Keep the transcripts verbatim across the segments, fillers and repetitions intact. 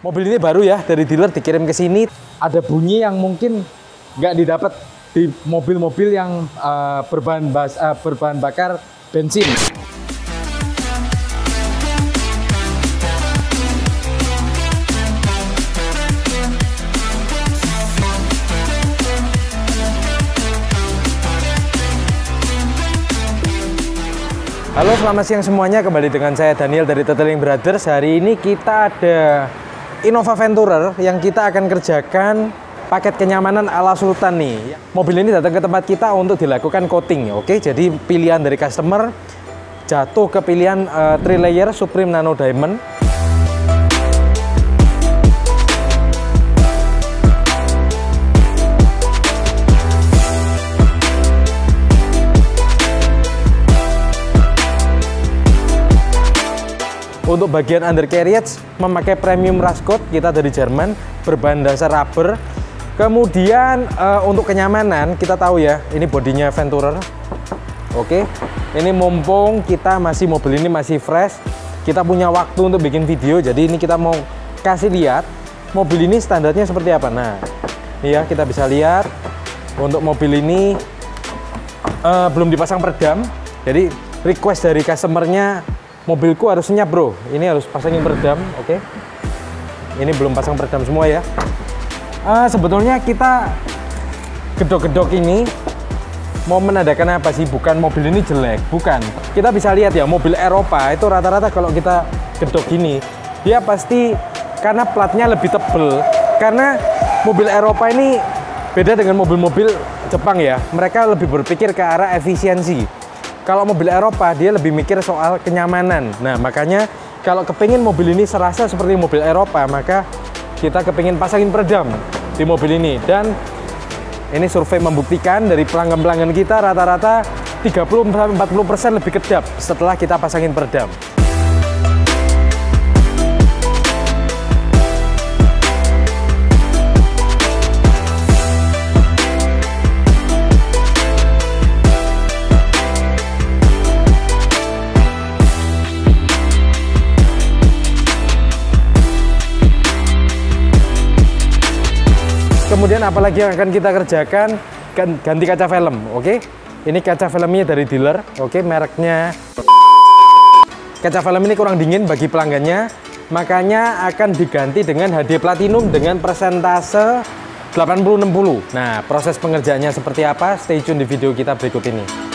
Mobil ini baru ya, dari dealer dikirim ke sini. Ada bunyi yang mungkin nggak didapat di mobil-mobil yang uh, berbahan, bas, uh, berbahan bakar bensin. Halo, selamat siang semuanya. Kembali dengan saya Daniel dari Detailing Brothers. Hari ini kita ada Innova Venturer yang kita akan kerjakan paket kenyamanan ala Sultan nih. Mobil ini datang ke tempat kita untuk dilakukan coating. Oke, jadi pilihan dari customer jatuh ke pilihan uh, three layer Supreme Nano Diamond. Untuk bagian undercarriage memakai premium rust-coat kita dari Jerman, berbahan dasar rubber. Kemudian uh, untuk kenyamanan kita tahu ya, ini bodinya Venturer. Oke, ini mumpung kita masih mobil ini masih fresh, kita punya waktu untuk bikin video. Jadi ini kita mau kasih lihat mobil ini standarnya seperti apa. Nah, ini ya kita bisa lihat untuk mobil ini uh, belum dipasang peredam. Jadi request dari customernya, mobilku harusnya bro, ini harus pasangin peredam. Oke, ini belum pasang peredam semua ya. Uh, sebetulnya kita gedok-gedok ini mau menandakan apa sih? Bukan mobil ini jelek, bukan. Kita bisa lihat ya, mobil Eropa itu rata-rata kalau kita gedok gini, dia pasti karena platnya lebih tebel. Karena mobil Eropa ini beda dengan mobil-mobil Jepang ya, mereka lebih berpikir ke arah efisiensi. Kalau mobil Eropa dia lebih mikir soal kenyamanan. Nah, makanya kalau kepingin mobil ini serasa seperti mobil Eropa, maka kita kepingin pasangin peredam di mobil ini. Dan ini survei membuktikan dari pelanggan-pelanggan kita rata-rata tiga puluh sampai empat puluh persen lebih kedap setelah kita pasangin peredam. Kemudian apalagi yang akan kita kerjakan, ganti kaca film. Oke, ini kaca filmnya dari dealer. Oke, mereknya. Kaca film ini kurang dingin bagi pelanggannya, makanya akan diganti dengan H D Platinum dengan persentase delapan puluh enam puluh. Nah, proses pengerjaannya seperti apa? Stay tune di video kita berikut ini.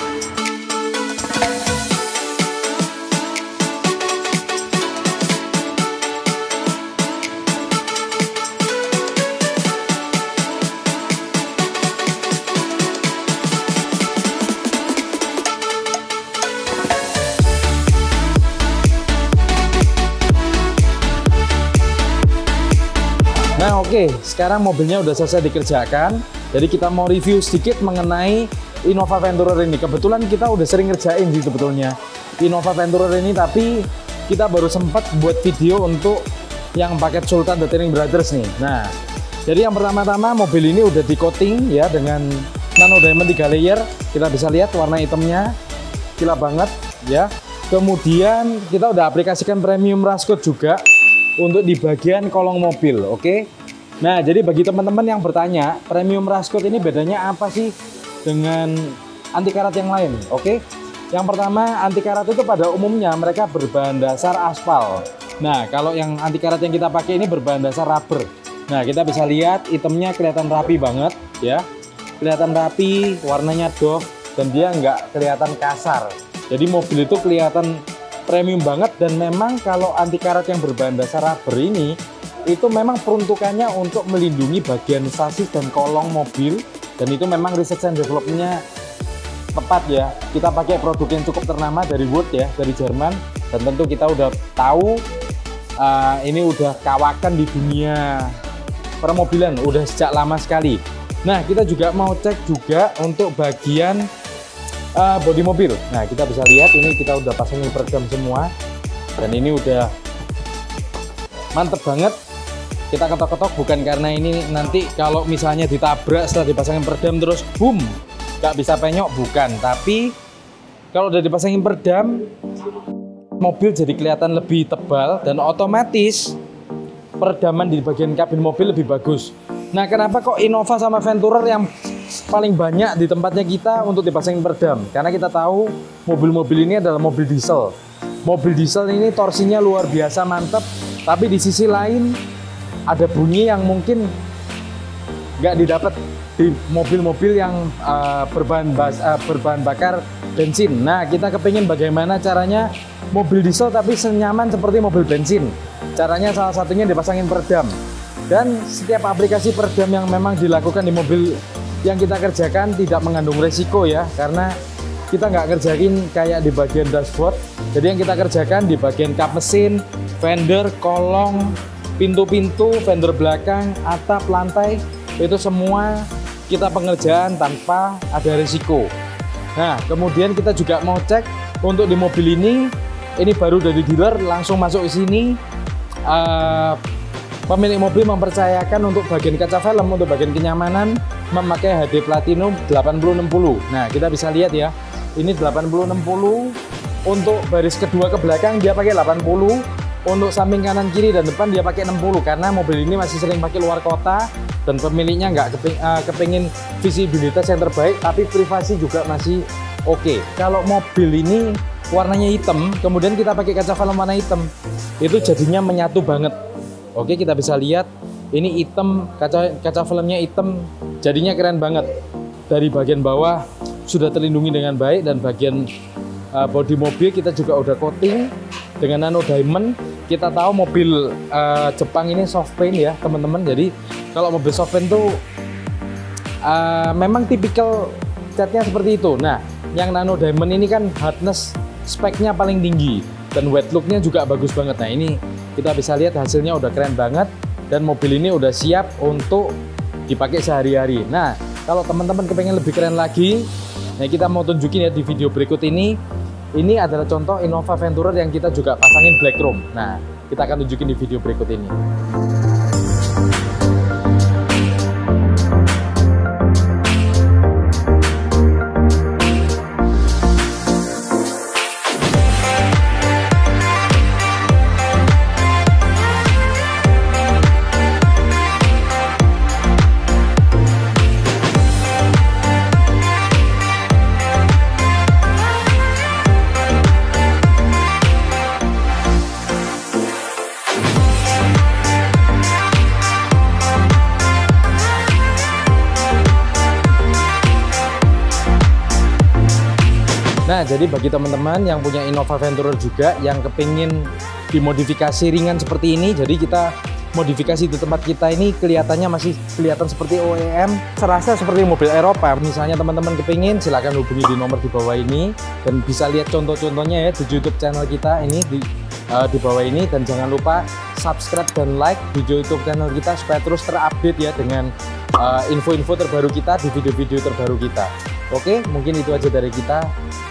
Nah oke, sekarang mobilnya udah selesai dikerjakan. Jadi kita mau review sedikit mengenai Innova Venturer ini. Kebetulan kita udah sering ngerjain sih sebetulnya Innova Venturer ini, tapi kita baru sempat buat video untuk yang paket Sultan Detailing Brothers nih. Nah, jadi yang pertama-tama mobil ini udah di coating ya dengan Nano Diamond tiga layer. Kita bisa lihat warna hitamnya gila banget ya. Kemudian kita udah aplikasikan premium rust-coat juga untuk di bagian kolong mobil. Oke. Nah, jadi bagi teman-teman yang bertanya, premium rust-coat ini bedanya apa sih dengan anti karat yang lain? Oke. Yang pertama, anti karat itu pada umumnya mereka berbahan dasar aspal. Nah, kalau yang anti karat yang kita pakai ini berbahan dasar rubber. Nah, kita bisa lihat itemnya kelihatan rapi banget ya. Kelihatan rapi, warnanya doff, dan dia nggak kelihatan kasar. Jadi mobil itu kelihatan premium banget. Dan memang kalau anti karat yang berbahan dasar rubber ini itu memang peruntukannya untuk melindungi bagian sasis dan kolong mobil, dan itu memang research and development-nya tepat ya. Kita pakai produk yang cukup ternama dari Wood ya, dari Jerman, dan tentu kita udah tahu uh, ini udah kawakan di dunia permobilan udah sejak lama sekali. Nah, kita juga mau cek juga untuk bagian uh, bodi mobil. Nah, kita bisa lihat ini kita udah pasangin peredam semua, dan ini udah mantep banget. Kita ketok-ketok bukan karena ini nanti kalau misalnya ditabrak setelah dipasangin peredam terus boom nggak bisa penyok, bukan. Tapi kalau udah dipasangin peredam, mobil jadi kelihatan lebih tebal, dan otomatis peredaman di bagian kabin mobil lebih bagus. Nah, kenapa kok Innova sama Venturer yang paling banyak di tempatnya kita untuk dipasangin peredam? Karena kita tahu mobil-mobil ini adalah mobil diesel. Mobil diesel ini torsinya luar biasa mantep, tapi di sisi lain ada bunyi yang mungkin nggak didapat di mobil-mobil yang uh, berbahan, bas, uh, berbahan bakar bensin. Nah, kita kepingin bagaimana caranya mobil diesel tapi senyaman seperti mobil bensin. Caranya salah satunya dipasangin peredam. Dan setiap aplikasi peredam yang memang dilakukan di mobil yang kita kerjakan tidak mengandung resiko ya, karena kita nggak kerjain kayak di bagian dashboard. Jadi yang kita kerjakan di bagian kap mesin, fender, kolong, pintu-pintu, fender belakang, atap, lantai, itu semua kita pengerjaan tanpa ada risiko. Nah, kemudian kita juga mau cek untuk di mobil ini, ini baru dari dealer langsung masuk ke sini. Uh, Pemilik mobil mempercayakan untuk bagian kaca film, untuk bagian kenyamanan memakai H D Platinum delapan puluh enam puluh. Nah, kita bisa lihat ya, ini delapan puluh enam puluh. Untuk baris kedua ke belakang dia pakai delapan puluh. Untuk samping kanan kiri dan depan dia pakai enam puluh, karena mobil ini masih sering pakai luar kota dan pemiliknya nggak keping, uh, kepingin visibilitas yang terbaik, tapi privasi juga masih oke. Okay. Kalau mobil ini warnanya hitam, kemudian kita pakai kaca film warna hitam, itu jadinya menyatu banget. Oke, kita bisa lihat ini hitam, kaca kaca filmnya hitam, jadinya keren banget. Dari bagian bawah sudah terlindungi dengan baik, dan bagian uh, bodi mobil kita juga udah coating dengan nano diamond. Kita tahu mobil uh, Jepang ini soft paint ya teman-teman. Jadi kalau mobil soft paint tuh uh, memang tipikal catnya seperti itu. Nah, yang nano diamond ini kan hardness speknya paling tinggi dan wet looknya juga bagus banget. Nah, ini kita bisa lihat hasilnya udah keren banget, dan mobil ini udah siap untuk dipakai sehari-hari. Nah, kalau teman-teman kepengen lebih keren lagi, nah kita mau tunjukin ya di video berikut ini. Ini adalah contoh Innova Venturer yang kita juga pasangin black chrome. Nah, kita akan tunjukin di video berikut ini. Nah, jadi bagi teman-teman yang punya Innova Venturer juga yang kepingin dimodifikasi ringan seperti ini, jadi kita modifikasi di tempat kita ini kelihatannya masih kelihatan seperti O E M, serasa seperti mobil Eropa. Misalnya teman-teman kepingin, silahkan hubungi di nomor di bawah ini, dan bisa lihat contoh-contohnya ya di YouTube channel kita ini di, uh, di bawah ini. Dan jangan lupa subscribe dan like di YouTube channel kita supaya terus terupdate ya dengan info-info uh, terbaru kita di video-video terbaru kita. Oke, mungkin itu aja dari kita.